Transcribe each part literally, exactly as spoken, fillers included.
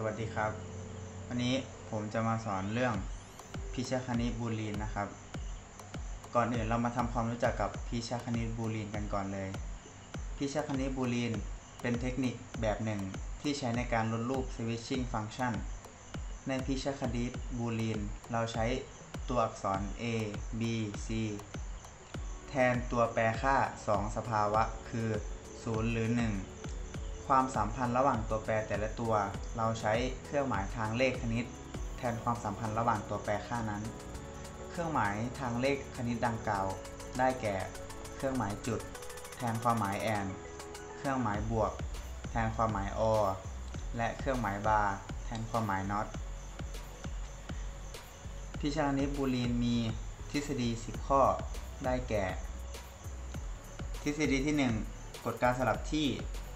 วัสดีครับวันนี้ผมจะมาสอนเรื่องพิชคณิตบูลีนนะครับก่อนอื่นเรามาทำความรู้จักกับพิชคณิตบูลีนกันก่อนเลยพิชคณิตบูลีนเป็นเทคนิคแบบหนึ่งที่ใช้ในการลดรูป switching function ในพิชคณิตบูลีนเราใช้ตัวอักษร a b c แทนตัวแปรค่าสองสภาวะคือศูนย์หรือหนึ่งความสัมพันธ์ระหว่างตัวแปรแต่ละตัวเราใช้เครื่องหมายทางเลขคณิตแทนความสัมพันธ์ระหว่างตัวแปรค่านั้นเครื่องหมายทางเลขคณิตดังกล่าวได้แก่เครื่องหมายจุดแทนความหมายแอนเครื่องหมายบวกแทนความหมายอและเครื่องหมายบาร์แทนความหมายน็อตพิชคณิตบูลีนมีทฤษฎีสิบข้อได้แก่ทฤษฎีที่หนึ่งกฎการสลับที่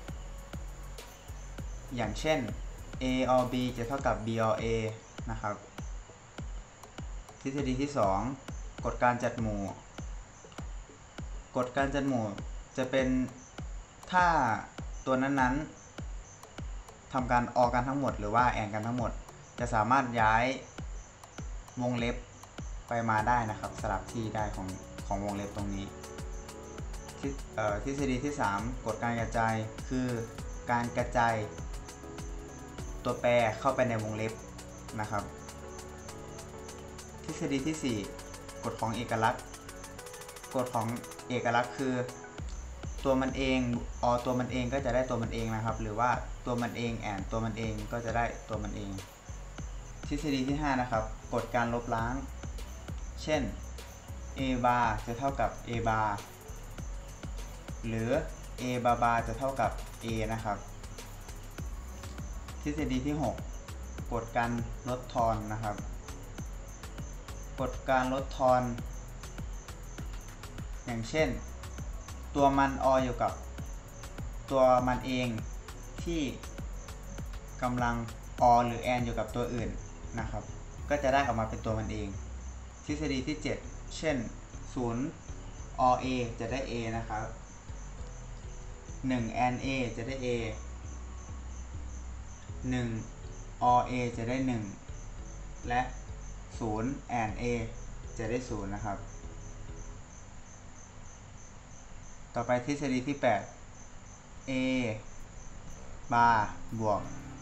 อย่างเช่น a or b จะเท่ากับ b or a นะครับทฤษฎีที่สองกฎการจัดหมู่กฎการจัดหมู่จะเป็นถ้าตัวนั้นๆทำการออกันทั้งหมดหรือว่าแอนกันทั้งหมดจะสามารถย้ายวงเล็บไปมาได้นะครับสลับที่ได้ของของวงเล็บตรงนี้ทฤษฎีที่สามกฎการกระจายคือการกระจายตัวแปรเข้าไปในวงเล็บนะครับทฤษฎีที่สี่กฎของเอกลักษณ์กฎของเอกลักษณ์คือตัวมันเองอตัวมันเองก็จะได้ตัวมันเองนะครับหรือว่าตัวมันเองแอนตัวมันเองก็จะได้ตัวมันเองทฤษฎีที่ห้านะครับกฎการลบล้างเช่น a bar จะเท่ากับ a bar หรือ a bar bar จะเท่ากับ a นะครับทฤษฎีที่หกกฎการลดทอนนะครับกฎการลดทอนอย่างเช่นตัวมันออยู่กับตัวมันเองที่กำลังอหรือแอนอยู่กับตัวอื่นนะครับก็จะได้ออกมาเป็นตัวมันเองทฤษฎีที่เจ็ดเช่นศูนย์อ a จะได้ a นะครับหนึ่งแอน a จะได้ a หนึ่ง อ a จะได้หนึ่งและศูนย์แอน a จะได้ศูนย์นะครับต่อไปทฤษฎีที่แปด a bar บวก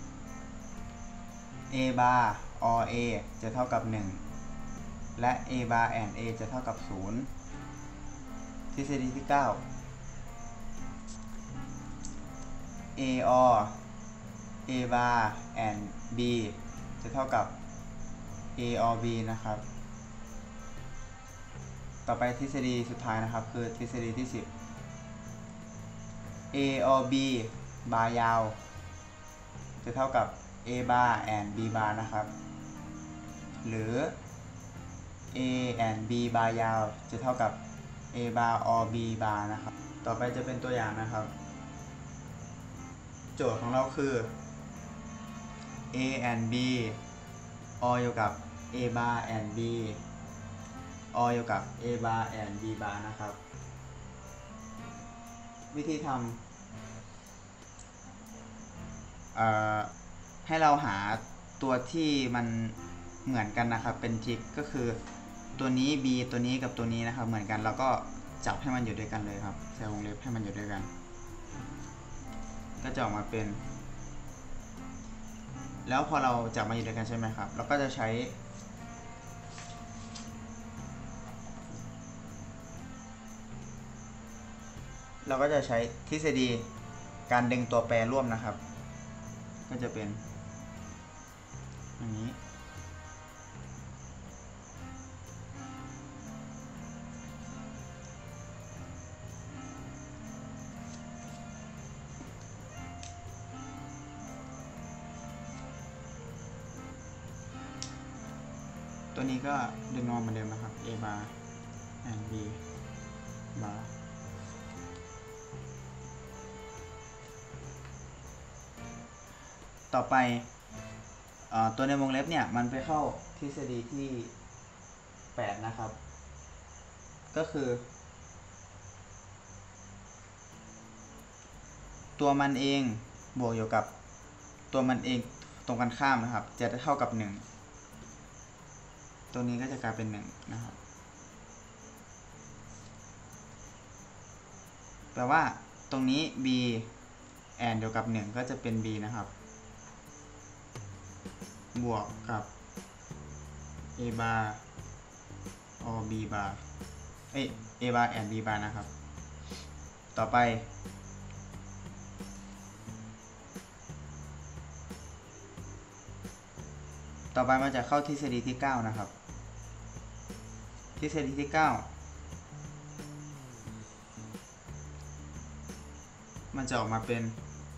a bar อ a จะเท่ากับหนึ่งและ a bar and a จะเท่ากับศูนย์ทฤษฎีที่เก้า a or a bar and b จะเท่ากับ a or b นะครับต่อไปทฤษฎีสุดท้ายนะครับคือทฤษฎีที่สิบ a or b บาร์ยาวจะเท่ากับ a bar and b bar นะครับหรือ a and b บาร์ยาวจะเท่ากับ a bar or b bar นะครับต่อไปจะเป็นตัวอย่างนะครับโจทย์ของเราคือ a and b ออยู่กับ a bar and b ออยู่กับ a bar and b bar นะครับวิธีทำให้เราหาตัวที่มันเหมือนกันนะครับเป็นทริคก็คือตัวนี้ b ตัวนี้กับตัวนี้นะครับเหมือนกันแล้วก็จับให้มันอยู่ด้วยกันเลยครับใส่วงเล็บให้มันอยู่ด้วยกันก็จะออกมาเป็นแล้วพอเราจับมาอยู่ด้วยกันใช่ไหมครับเราก็จะใช้เราก็จะใช้ทฤษฎีการดึงตัวแปรร่วมนะครับก็จะเป็นอย่างนี้ตัวนี้ก็ดึงออกเหมือนเดิมนะครับ a bar and b barต่อไปตัวในวงเล็บเนี่ยมันไปเข้าทฤษฎีที่แปดนะครับก็คือตัวมันเองบวกอยู่กับตัวมันเองตรงกันข้ามนะครับจะเท่ากับหนึ่งตัวนี้ก็จะกลายเป็นหนึ่งนะครับแปลว่าตรงนี้ b แอนเดียวกับหนึ่งก็จะเป็น b นะครับบวกกับ a bar or b bar เอ้ย a bar and b bar นะครับต่อไปต่อไปมาจะเข้าทฤษฎีที่เก้านะครับทฤษฎีที่เก้ามันจะออกมาเป็น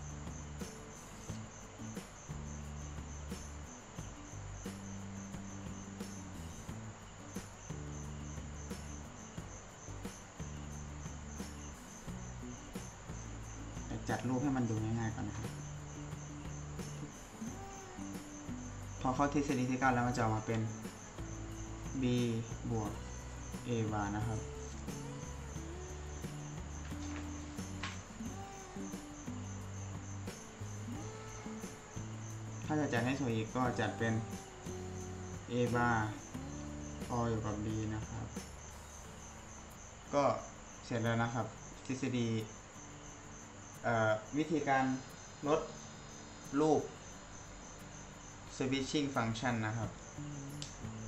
จัดรูปให้มันดูง่ายๆก่อนนะครับพอเข้าทฤษฎีที่เก้าแล้วมันจะออกมาเป็น b บวก a bar นะครับถ้าจะจัดให้สวยอีกก็จัดเป็น a bar พออยู่กับ b นะครับก็เสร็จแล้วนะครับทฤษฎีวิธีการลดรูป switching function นะครับ